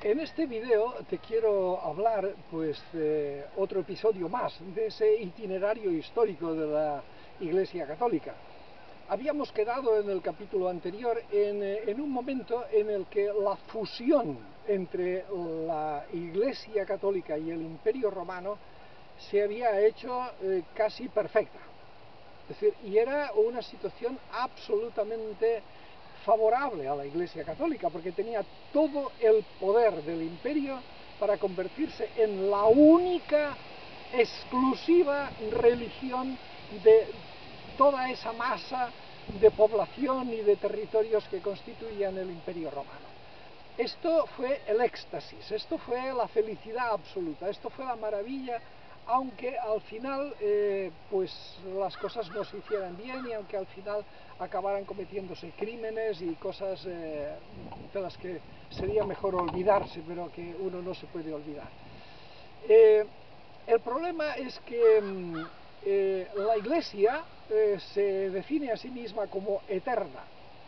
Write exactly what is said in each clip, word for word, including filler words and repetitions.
En este video te quiero hablar pues de otro episodio más de ese itinerario histórico de la Iglesia Católica. Habíamos quedado en el capítulo anterior en, en un momento en el que la fusión entre la Iglesia Católica y el Imperio Romano se había hecho eh, casi perfecta. Es decir, y era una situación absolutamente favorable a la Iglesia Católica, porque tenía todo el poder del imperio para convertirse en la única exclusiva religión de toda esa masa de población y de territorios que constituían el Imperio Romano. Esto fue el éxtasis, esto fue la felicidad absoluta, esto fue la maravilla, aunque al final eh, pues las cosas no se hicieran bien y aunque al final acabaran cometiéndose crímenes y cosas eh, de las que sería mejor olvidarse, pero que uno no se puede olvidar. Eh, el problema es que mm, eh, la Iglesia eh, se define a sí misma como eterna,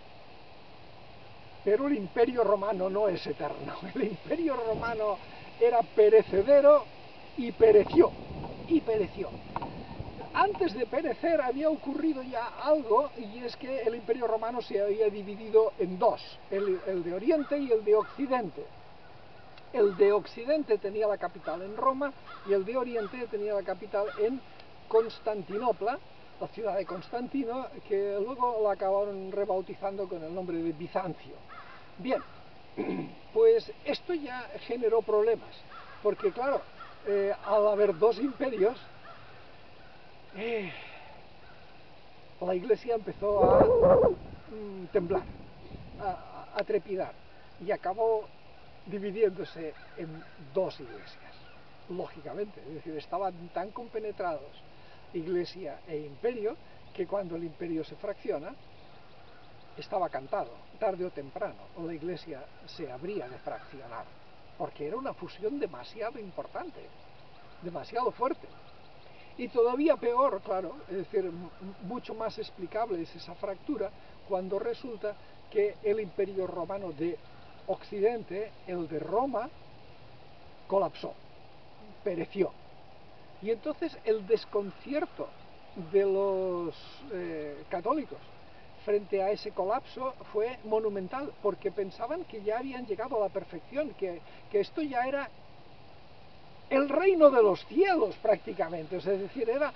pero el Imperio Romano no es eterno. El Imperio Romano era perecedero y pereció, y pereció. Antes de perecer había ocurrido ya algo, y es que el Imperio Romano se había dividido en dos, el, el de Oriente y el de Occidente. El de Occidente tenía la capital en Roma y el de Oriente tenía la capital en Constantinopla, la ciudad de Constantino, que luego la acabaron rebautizando con el nombre de Bizancio. Bien, pues esto ya generó problemas, porque claro, eh, al haber dos imperios, eh, la Iglesia empezó a mm, temblar, a, a trepidar, y acabó dividiéndose en dos iglesias, lógicamente. Es decir, estaban tan compenetrados Iglesia e Imperio que cuando el Imperio se fracciona, estaba cantado, tarde o temprano la Iglesia se habría de fraccionar, porque era una fusión demasiado importante, demasiado fuerte. Y todavía peor, claro, es decir, mucho más explicable es esa fractura cuando resulta que el Imperio Romano de Occidente, el de Roma, colapsó, pereció. Y entonces el desconcierto de los eh, católicos frente a ese colapso fue monumental, porque pensaban que ya habían llegado a la perfección, que, que esto ya era el reino de los cielos prácticamente, es decir, era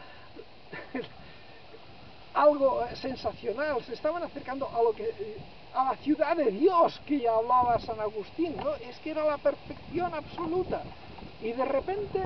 algo sensacional, se estaban acercando a lo que a la ciudad de Dios que ya hablaba San Agustín, ¿no? Es que era la perfección absoluta, y de repente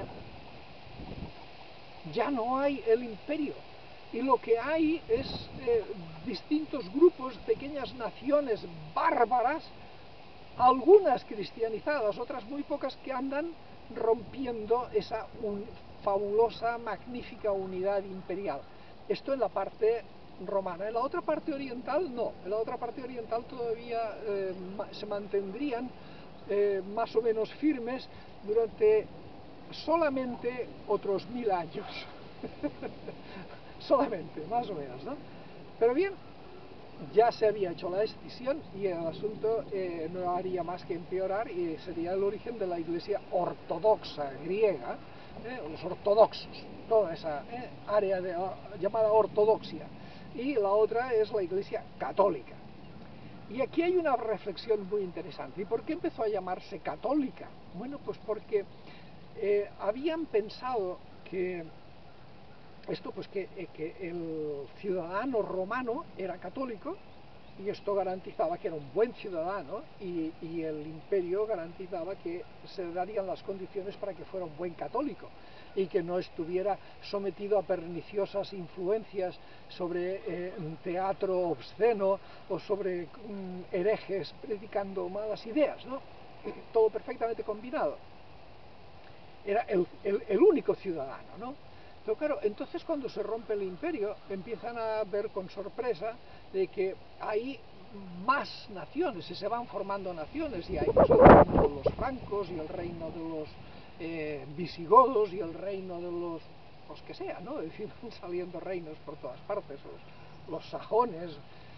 ya no hay el imperio, y lo que hay es eh, distintos grupos, pequeñas naciones bárbaras, algunas cristianizadas, otras muy pocas, que andan rompiendo esa un, fabulosa, magnífica unidad imperial. Esto en la parte romana. En la otra parte oriental no, en la otra parte oriental todavía eh, se mantendrían eh, más o menos firmes durante solamente otros mil años. Solamente, más o menos, ¿no? Pero bien, ya se había hecho la escisión y el asunto eh, no haría más que empeorar, y sería el origen de la Iglesia ortodoxa griega, eh, los ortodoxos, toda esa eh, área de, uh, llamada ortodoxia, y la otra es la Iglesia católica. Y aquí hay una reflexión muy interesante. ¿Y por qué empezó a llamarse católica? Bueno, pues porque eh, habían pensado que esto, pues que, eh, que el ciudadano romano era católico, y esto garantizaba que era un buen ciudadano, y, y el imperio garantizaba que se darían las condiciones para que fuera un buen católico y que no estuviera sometido a perniciosas influencias sobre eh, teatro obsceno o sobre mm, herejes predicando malas ideas, ¿no? Todo perfectamente combinado. Era el, el, el único ciudadano, ¿no? Pero claro, entonces cuando se rompe el imperio, empiezan a ver con sorpresa de que hay más naciones, y se van formando naciones, y hay pues, el reino de los francos, y el reino de los eh, visigodos, y el reino de los, los que sea, ¿no? Es decir, van saliendo reinos por todas partes, los, los sajones,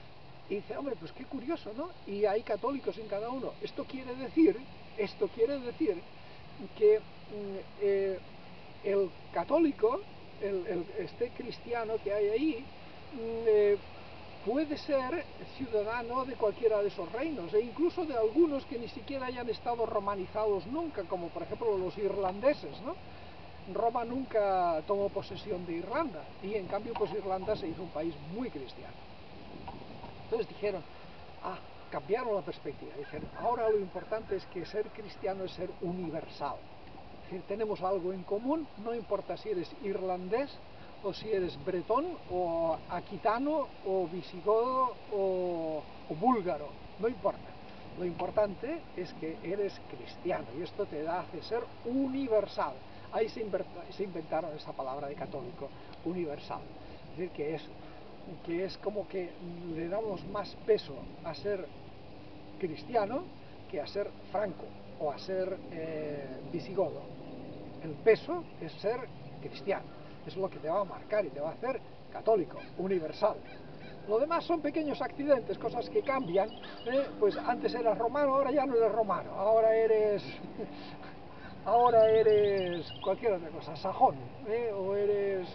Y dice, hombre, pues qué curioso, ¿no? Y hay católicos en cada uno. Esto quiere decir, esto quiere decir que eh, el católico, el, el, este cristiano que hay ahí, eh, puede ser ciudadano de cualquiera de esos reinos, e incluso de algunos que ni siquiera hayan estado romanizados nunca, como por ejemplo los irlandeses, ¿no? Roma nunca tomó posesión de Irlanda, y en cambio pues Irlanda se hizo un país muy cristiano. Entonces dijeron, ah, cambiaron la perspectiva, dijeron, ahora lo importante es que ser cristiano es ser universal. Es decir, tenemos algo en común, no importa si eres irlandés, o si eres bretón, o aquitano, o visigodo, o, o búlgaro, no importa. Lo importante es que eres cristiano, y esto te da, hace ser universal. Ahí se, se inventaron esa palabra de católico, universal. Es decir, que es, que es como que le damos más peso a ser cristiano que a ser franco, o a ser eh, visigodo. El peso es ser cristiano. Es lo que te va a marcar y te va a hacer católico, universal. Lo demás son pequeños accidentes, cosas que cambian, ¿eh? Pues antes eras romano, ahora ya no eres romano, ahora eres ahora eres cualquier otra cosa, sajón, ¿eh? O eres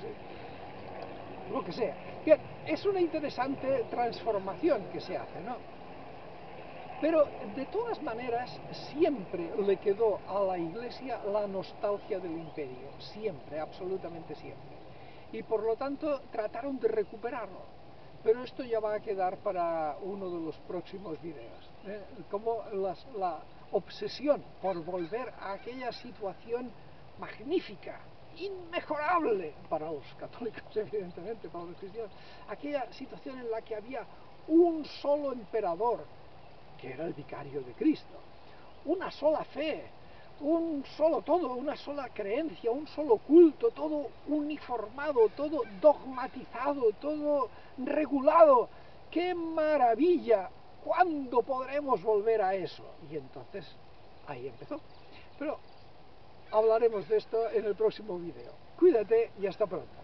lo que sea. Bien, es una interesante transformación que se hace, ¿no? Pero de todas maneras siempre le quedó a la Iglesia la nostalgia del imperio, siempre, absolutamente siempre. Y por lo tanto trataron de recuperarlo. Pero esto ya va a quedar para uno de los próximos videos. ¿eh? Como las, la obsesión por volver a aquella situación magnífica, inmejorable para los católicos, evidentemente, para los cristianos, aquella situación en la que había un solo emperador, que era el vicario de Cristo, una sola fe, un solo todo, una sola creencia, un solo culto, todo uniformado, todo dogmatizado, todo regulado. ¡Qué maravilla! ¿Cuándo podremos volver a eso? Y entonces ahí empezó. Pero hablaremos de esto en el próximo video. Cuídate y hasta pronto.